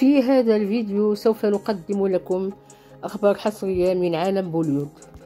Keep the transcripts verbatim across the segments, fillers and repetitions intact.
في هذا الفيديو سوف نقدم لكم أخبار حصرية من عالم بوليوود.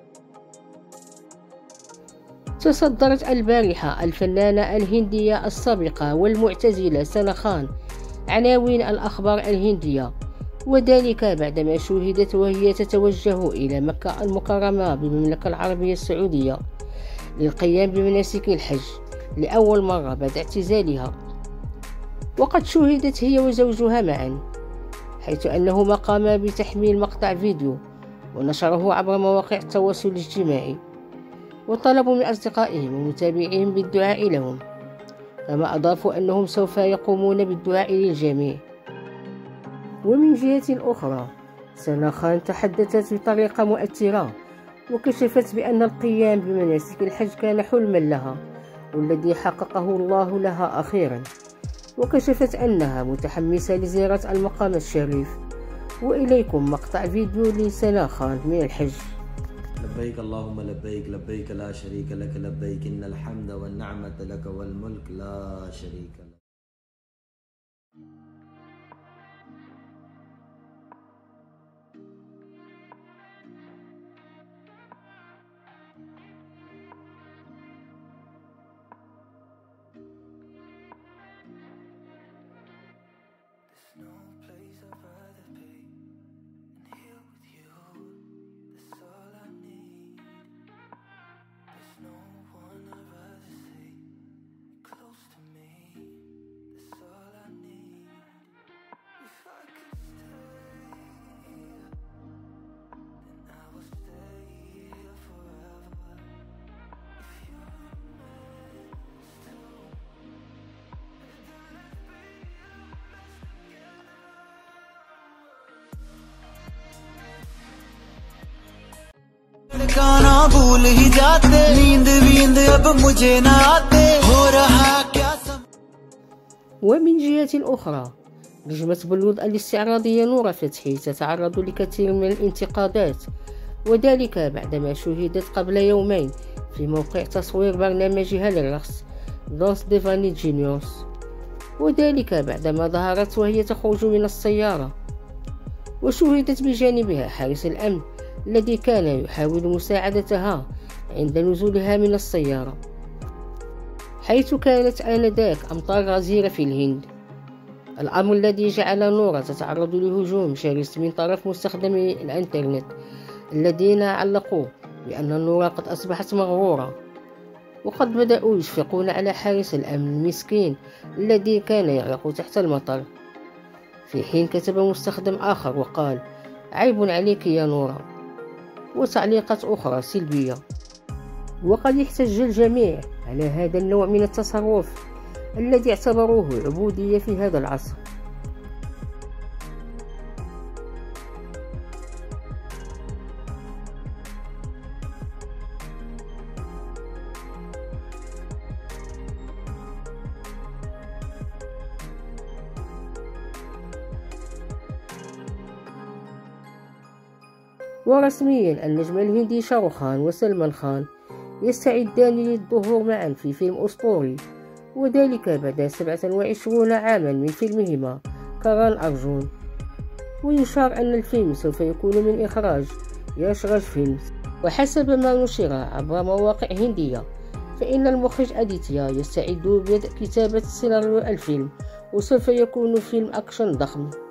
تصدرت البارحة الفنانة الهندية السابقة والمعتزلة سنا خان عناوين الأخبار الهندية، وذلك بعدما شوهدت وهي تتوجه إلى مكة المكرمة بالمملكة العربية السعودية للقيام بمناسك الحج لأول مرة بعد اعتزالها. وقد شوهدت هي وزوجها معا، حيث أنهما قاما بتحميل مقطع فيديو ونشره عبر مواقع التواصل الاجتماعي، وطلبوا من أصدقائهم ومتابعيهم بالدعاء لهم، كما أضافوا أنهم سوف يقومون بالدعاء للجميع. ومن جهة أخرى، سنا خان تحدثت بطريقة مؤثرة وكشفت بأن القيام بمناسك الحج كان حلما لها والذي حققه الله لها أخيرا، وكشفت أنها متحمسة لزيارة المقام الشريف. وإليكم مقطع فيديو لسنا خان من الحج. لبيك اللهم لبيك لبيك لا شريك لك لبيك إن الحمد والنعمة لك والملك لا شريك لك. गाना भूल ही जाते नींद वींद अब मुझे ना आते हो रहा क्या सम... ومن جهة أخرى، نجمة بوليوود الاستعراضية نورة فتحي تتعرض لكثير من الانتقادات، وذلك بعدما شوهدت قبل يومين في موقع تصوير برنامجها للرقص دانس ديفاني جينيوس، وذلك بعدما ظهرت وهي تخرج من السيارة، وشوهدت بجانبها حارس الأمن الذي كان يحاول مساعدتها عند نزولها من السيارة، حيث كانت آنذاك أمطار غزيرة في الهند، الأمر الذي جعل نورة تتعرض لهجوم شرس من طرف مستخدمي الإنترنت الذين علقوا بأن نورة قد أصبحت مغرورة، وقد بدأوا يشفقون على حارس الأمن المسكين الذي كان يغرق تحت المطر. في حين كتب مستخدم آخر وقال: عيب عليك يا نورة، وتعليقات أخرى سلبية. وقد احتج الجميع على هذا النوع من التصرف الذي اعتبروه عبودية في هذا العصر. ورسميا النجم الهندي شاروخ خان وسلمان خان يستعدان للظهور معا في فيلم أسطوري، وذلك بعد سبعة وعشرين عاما من فيلمهما كاران أرجون. ويشار أن الفيلم سوف يكون من إخراج ياش راج فيلمز، وحسب ما نشر عبر مواقع هندية فإن المخرج أديتيا يستعد ببدء كتابة سيناريو الفيلم، وسوف يكون فيلم أكشن ضخم.